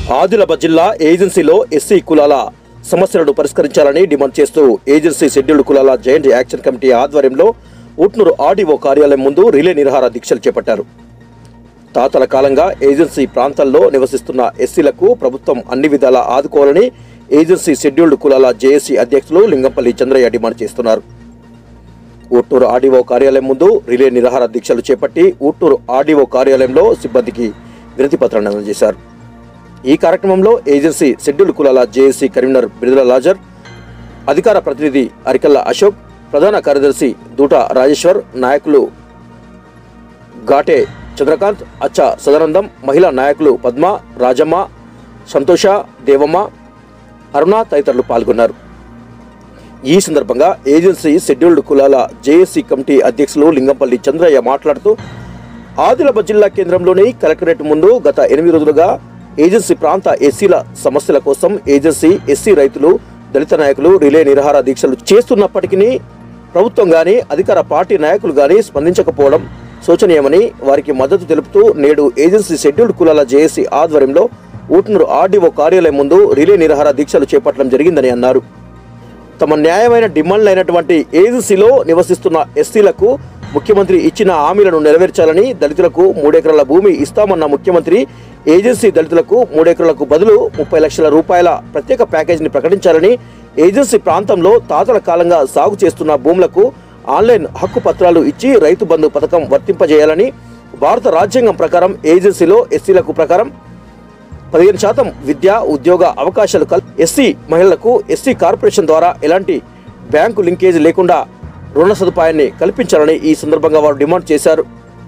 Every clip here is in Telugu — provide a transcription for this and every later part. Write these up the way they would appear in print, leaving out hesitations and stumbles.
ఆదిలాబాద్ జిల్లా ఏజెన్సీలో ఎస్సీ కులాల సమస్యలను పరిష్కరించాలని డిమాండ్ చేస్తూ ఏజెన్సీ షెడ్యూల్డ్ కులాల జాయింట్ యాక్షన్ కమిటీ ఆధ్వర్యంలో ఉట్నూరు ఆర్డీఓ కార్యాలయం ముందు రిలే నిరాహార దీక్షలు చేపట్టారు. తాతల కాలంగా ఏజెన్సీ ప్రాంతాల్లో నివసిస్తున్న ఎస్సీలకు ప్రభుత్వం అన్ని విధాలా ఆదుకోవాలని ఏజెన్సీ షెడ్యూల్డ్ కులాల జేఏసీ అధ్యక్షులు లింగంపల్లి చంద్రయ్య డిమాండ్ చేస్తున్నారు. ఉట్నూరు ఆర్డీఓ కార్యాలయం ముందు రిలే నిరాహార దీక్షలు చేపట్టి ఉట్నూరు ఆర్డీఓ కార్యాలయంలో సిబ్బందికి వినతి పత్రాన్ని అందజేశారు. ఈ కార్యక్రమంలో ఏజెన్సీ షెడ్యూల్డ్ కులాల జేఏసీ కన్వీనర్ బిరుదుల లాజర్, అధికార ప్రతినిధి అరికల్ల అశోక్, ప్రధాన కార్యదర్శి దూట రాజేశ్వర్, నాయకులు ఘాటే చంద్రకాంత్, అచ్చ సదానందం, మహిళా నాయకులు పద్మ, రాజమ్మ, సంతోష, దేవమ్మ, అరుణ తదితరులు పాల్గొన్నారు. ఈ సందర్భంగా ఏజెన్సీ షెడ్యూల్డ్ కులాల జేఏసీ కమిటీ అధ్యక్షులు లింగంపల్లి చంద్రయ్య మాట్లాడుతూ ఆదిలాబాద్ జిల్లా కేంద్రంలోని కలెక్టరేట్ ముందు గత 8 రోజులుగా ఏజెన్సీ ప్రాంత ఎస్సీల సమస్యల కోసం ఏజెన్సీ ఎస్సీ రైతులు, దళిత నాయకులు రిలే నిరాహార దీక్షలు చేస్తున్నప్పటికీ ప్రభుత్వం గాని అధికార పార్టీ నాయకులు గాని స్పందించకపోవడం శోచనీయమని వారికి మద్దతు తెలుపుతూ నేడు ఏజెన్సీ షెడ్యూల్డ్ కులాల జేఏసీ ఆధ్వర్యంలో ఉట్నూరు ఆర్డీఓ కార్యాలయం ముందు రిలే నిరాహార దీక్షలు చేపట్టడం జరిగిందని అన్నారు. తమ న్యాయమైన డిమాండ్లైనటువంటి ఏజెన్సీలో నివసిస్తున్న ఎస్సీలకు ముఖ్యమంత్రి ఇచ్చిన హామీలను నెరవేర్చాలని, దళితులకు 3 ఎకరాల భూమి ఇస్తామన్న ముఖ్యమంత్రి ఏజెన్సీ దళితులకు 3 ఎకరాలకు బదులు 30 లక్షల రూపాయల ప్రత్యేక ప్యాకేజీని ప్రకటించాలని, ఏజెన్సీ ప్రాంతంలో తాతల కాలంగా సాగు చేస్తున్న భూములకు ఆన్లైన్ హక్కు పత్రాలు ఇచ్చి రైతు బంధు పథకం వర్తింపజేయాలని, భారత రాజ్యాంగం ప్రకారం ఏజెన్సీలో ఎస్సీలకు ప్రకారం 15% విద్యా ఉద్యోగ అవకాశాలు ఎస్సీ మహిళలకు ఎస్సీ కార్పొరేషన్ ద్వారా ఎలాంటి బ్యాంకు లింకేజ్ లేకుండా రుణ సదుపాయాన్ని కల్పించాలని ఈ సందర్భంగా వారు డిమాండ్ చేశారు.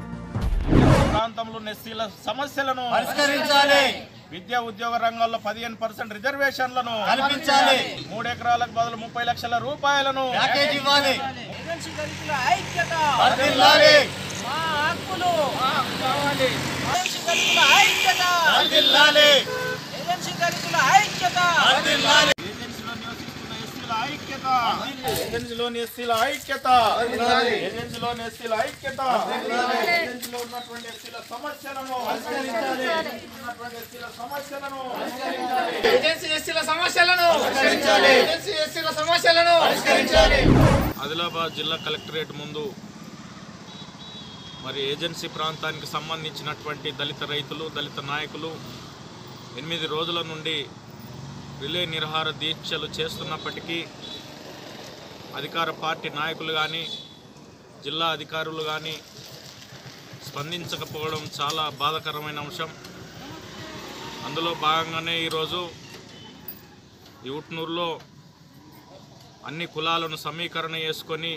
సమస్యలను పరిష్కరించాలి. విద్యా ఉద్యోగ రంగంలో 15% రిజర్వేషన్లను కల్పించాలి. 3 ఎకరాలకు బదులు 30 లక్షల రూపాయలను ప్యాకేజ్ ఇవ్వాలి. ఏజెన్సీ దళితుల ఐక్యత వర్ధిల్లాలి. మా హక్కులు కావాలి. ఏజెన్సీ దళితుల ఐక్యత వర్ధిల్లాలి. ఏజెన్సీ దళితుల ఐక్యత వర్ధిల్లాలి. ఏజెన్సీలోని ఎస్సీల ఐక్యత, ఏజెన్సీలోని ఎస్సీల ఐక్యత, ఏజెన్సీలో ఉన్నటువంటి ఎస్సీల సమస్యలను పరిష్కరించాలి. ఆదిలాబాద్ జిల్లా కలెక్టరేట్ ముందు మరి ఏజెన్సీ ప్రాంతానికి సంబంధించినటువంటి దళిత రైతులు, దళిత నాయకులు 8 రోజుల నుండి రిలే నిరాహార దీక్షలు చేస్తున్నప్పటికీ అధికార పార్టీ నాయకులు కానీ జిల్లా అధికారులు కానీ స్పందించకపోవడం చాలా బాధాకరమైన అంశం. అందులో భాగంగానే ఈరోజు ఈ ఉట్నూరులో అన్ని కులాలను సమీకరణ చేసుకొని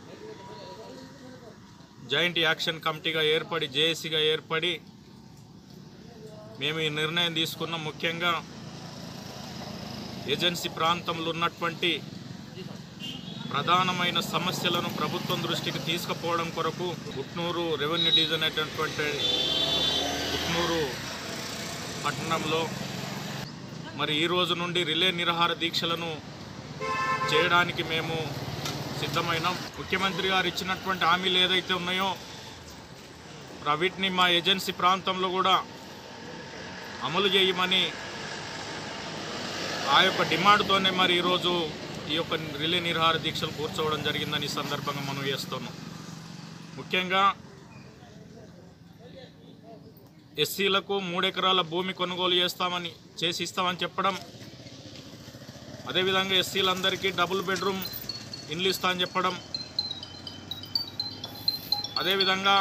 జాయింట్ యాక్షన్ కమిటీగా ఏర్పడి, జేఏసీగా ఏర్పడి మేము ఈ నిర్ణయం తీసుకున్నాం. ముఖ్యంగా ఏజెన్సీ ప్రాంతంలో ఉన్నటువంటి ప్రధానమైన సమస్యలను ప్రభుత్వం దృష్టికి తీసుకుపోవడం కొరకు ఉట్నూరు రెవెన్యూ డివిజన్ అయినటువంటి ఉట్నూరు పట్టణంలో మరి ఈ రోజు నుండి రిలే నిరాహార దీక్షలను చేయడానికి మేము సిద్ధమైనాం. ముఖ్యమంత్రి గారు ఇచ్చినటువంటి హామీలు ఏదైతే ఉన్నాయో వీటిని మా ఏజెన్సీ ప్రాంతంలో కూడా అమలు చేయమని ఆ యొక్క డిమాండ్తోనే మరి ఈరోజు ఈ యొక్క రిలే నిరాహార దీక్షలు కూర్చోవడం జరిగిందని ఈ సందర్భంగా మనం చేస్తున్నాం. ముఖ్యంగా ఎస్సీలకు 3 ఎకరాల భూమి కొనుగోలు చేసి ఇస్తామని చెప్పడం, అదేవిధంగా ఎస్సీలందరికీ డబుల్ బెడ్రూమ్ ఇండ్లు ఇస్తా అని చెప్పడం, అదేవిధంగా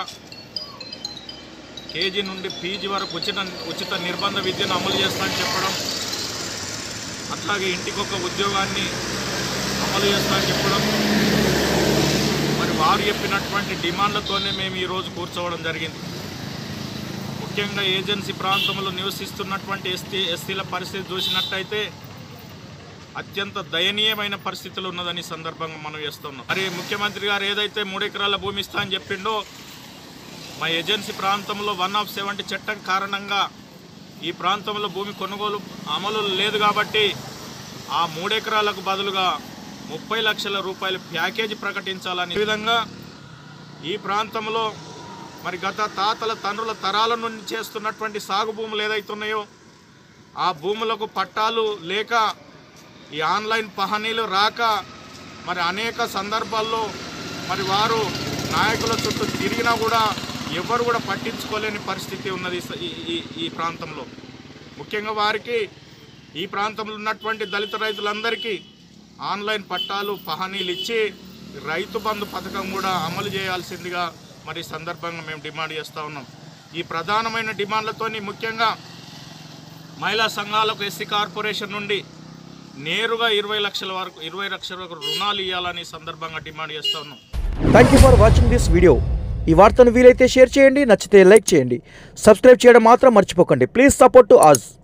కేజీ నుండి పీజీ వరకు ఉచిత నిర్బంధ విద్యను అమలు చేస్తా అని చెప్పడం, అట్లాగే ఇంటికొక ఉద్యోగాన్ని అమలు చేస్తా అని చెప్పడం, మరి వారు చెప్పినటువంటి డిమాండ్లతోనే మేము ఈరోజు కూర్చోవడం జరిగింది. ముఖ్యంగా ఏజెన్సీ ప్రాంతంలో నివసిస్తున్నటువంటి ఎస్సీల పరిస్థితి చూసినట్టయితే అత్యంత దయనీయమైన పరిస్థితులు ఉన్నదని సందర్భంగా మనం చేస్తున్నాం. మరి ముఖ్యమంత్రి గారు ఏదైతే 3 ఎకరాల భూమి ఇస్తా అని చెప్పిండో మా ఏజెన్సీ ప్రాంతంలో 170 చట్టం కారణంగా ఈ ప్రాంతంలో భూమి కొనుగోలు అమలు లేదు కాబట్టి ఆ 3 ఎకరాలకు బదులుగా 30 లక్షల రూపాయల ప్యాకేజీ ప్రకటించాలని, ఈ విధంగా ఈ ప్రాంతంలో మరి గత తాతల తండ్రుల తరాల నుండి చేస్తున్నటువంటి సాగు భూములు ఏదైతే ఉన్నాయో ఆ భూములకు పట్టాలు లేక ఈ ఆన్లైన్ పహనీలు రాక మరి అనేక సందర్భాల్లో మరి వారు నాయకుల చుట్టూ తిరిగినా కూడా ఎవరు కూడా పట్టించుకోలేని పరిస్థితి ఉన్నది ఈ ప్రాంతంలో. ముఖ్యంగా వారికి ఈ ప్రాంతంలో ఉన్నటువంటి దళిత రైతులందరికీ ఆన్లైన్ పట్టాలు పహనీలు ఇచ్చి రైతు బంధు పథకం కూడా అమలు చేయాల్సిందిగా మరి సందర్భంగా మేము డిమాండ్ చేస్తూ ఉన్నాం. ఈ ప్రధానమైన డిమాండ్లతోని ముఖ్యంగా మహిళా సంఘాలకు ఎస్సీ కార్పొరేషన్ నుండి నేరుగా 20 లక్షల వరకు రుణాలు ఇవ్వాలని సందర్భంగా డిమాండ్ చేస్తూ ఉన్నాం. Thank you for watching this video. ఈ వార్తను వీలైతే షేర్ చేయండి, నచ్చితే లైక్ చేయండి, సబ్స్క్రైబ్ చేయడం మాత్రం మర్చిపోకండి. Please support to us.